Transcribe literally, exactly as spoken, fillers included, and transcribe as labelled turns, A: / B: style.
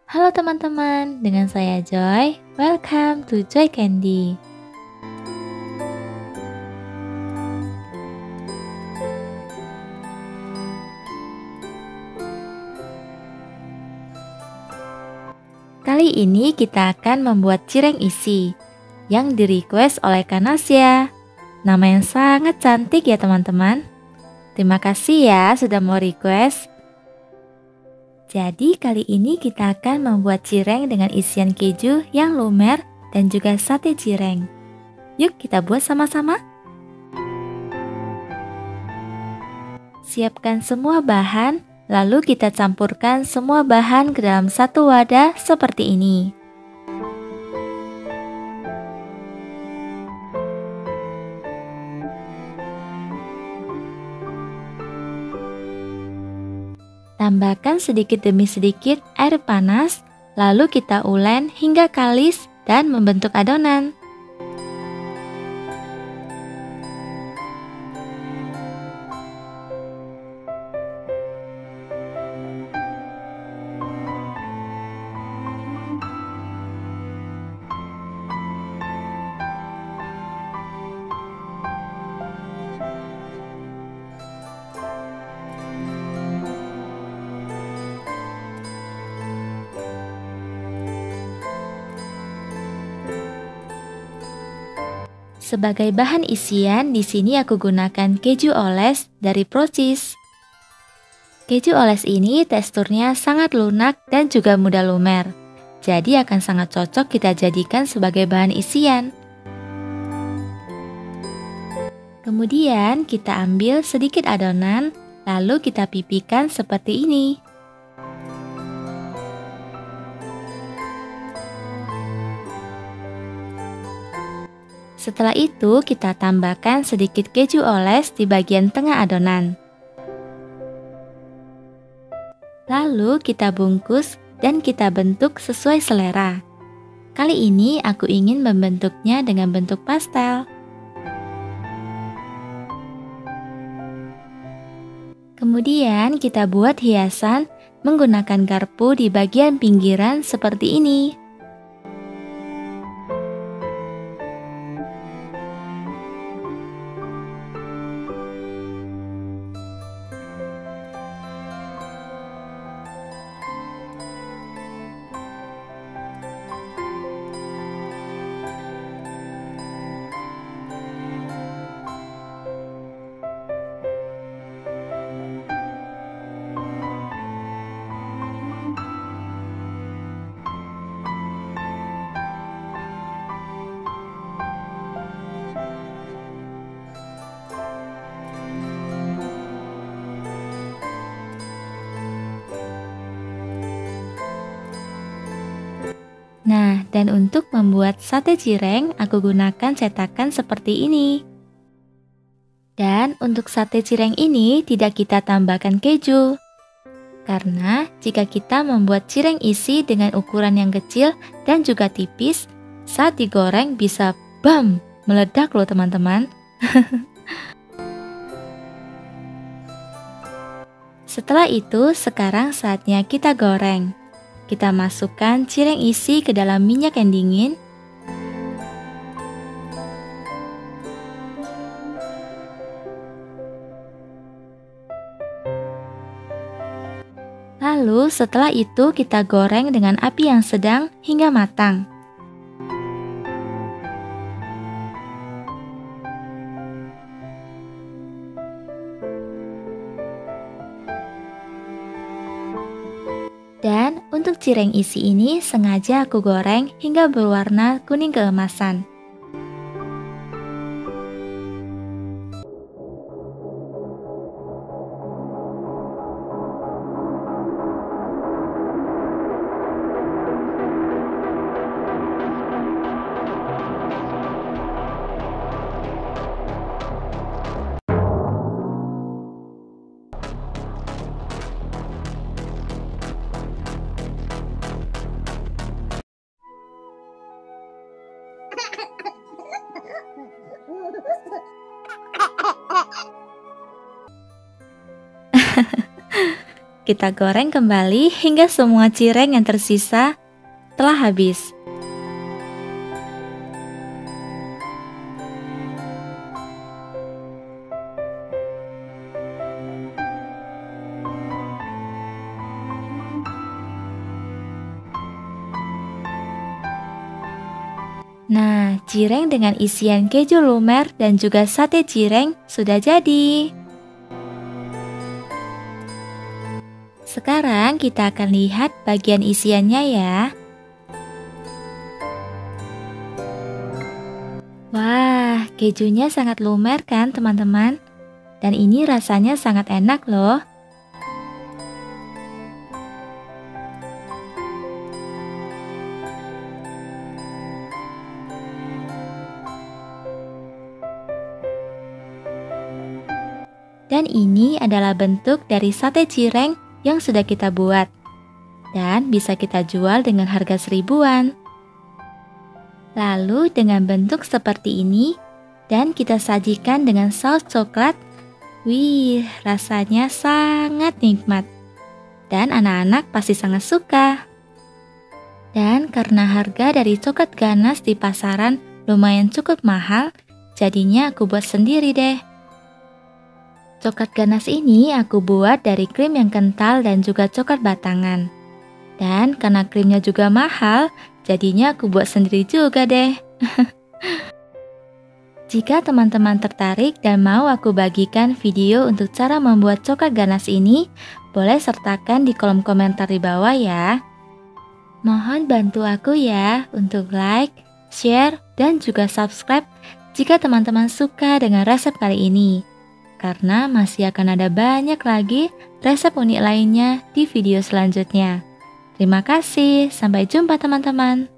A: Halo teman-teman, dengan saya Joy. Welcome to Joy Candy. Kali ini kita akan membuat cireng isi yang di-request oleh Kanasya. Nama yang sangat cantik ya teman-teman. Terima kasih ya sudah mau request. Jadi kali ini kita akan membuat cireng dengan isian keju yang lumer dan juga sate cireng. Yuk kita buat sama-sama. Siapkan semua bahan, lalu kita campurkan semua bahan ke dalam satu wadah seperti ini. Tambahkan sedikit demi sedikit air panas, lalu kita ulen hingga kalis dan membentuk adonan. Sebagai bahan isian, di sini aku gunakan keju oles dari Procis. Keju oles ini teksturnya sangat lunak dan juga mudah lumer. Jadi akan sangat cocok kita jadikan sebagai bahan isian. Kemudian kita ambil sedikit adonan, lalu kita pipihkan seperti ini. Setelah itu kita tambahkan sedikit keju oles di bagian tengah adonan. Lalu kita bungkus dan kita bentuk sesuai selera. Kali ini aku ingin membentuknya dengan bentuk pastel. Kemudian kita buat hiasan menggunakan garpu di bagian pinggiran seperti ini. Nah, dan untuk membuat sate cireng, aku gunakan cetakan seperti ini. Dan untuk sate cireng ini tidak kita tambahkan keju. Karena jika kita membuat cireng isi dengan ukuran yang kecil dan juga tipis, saat digoreng bisa bam, meledak loh teman-teman. Setelah itu, sekarang saatnya kita goreng. Kita masukkan cireng isi ke dalam minyak yang dingin. Lalu setelah itu kita goreng dengan api yang sedang hingga matang. Dan untuk cireng isi ini sengaja aku goreng hingga berwarna kuning keemasan. kita goreng kembali hingga semua cireng yang tersisa telah habis. Nah, cireng dengan isian keju lumer dan juga sate cireng sudah jadi. Sekarang kita akan lihat bagian isiannya ya. Wah, kejunya sangat lumer kan teman-teman? Dan ini rasanya sangat enak loh. Dan ini adalah bentuk dari sate cireng yang sudah kita buat. Dan bisa kita jual dengan harga seribuan. Lalu dengan bentuk seperti ini, dan kita sajikan dengan saus coklat. Wih, rasanya sangat nikmat. Dan anak-anak pasti sangat suka. Dan karena harga dari coklat ganas di pasaran lumayan cukup mahal, jadinya aku buat sendiri deh. Coklat ganas ini aku buat dari krim yang kental dan juga coklat batangan. Dan karena krimnya juga mahal, jadinya aku buat sendiri juga deh. Jika teman-teman tertarik dan mau aku bagikan video untuk cara membuat coklat ganas ini, boleh sertakan di kolom komentar di bawah ya. Mohon bantu aku ya untuk like, share, dan juga subscribe jika teman-teman suka dengan resep kali ini. Karena masih akan ada banyak lagi resep unik lainnya di video selanjutnya. Terima kasih, sampai jumpa teman-teman.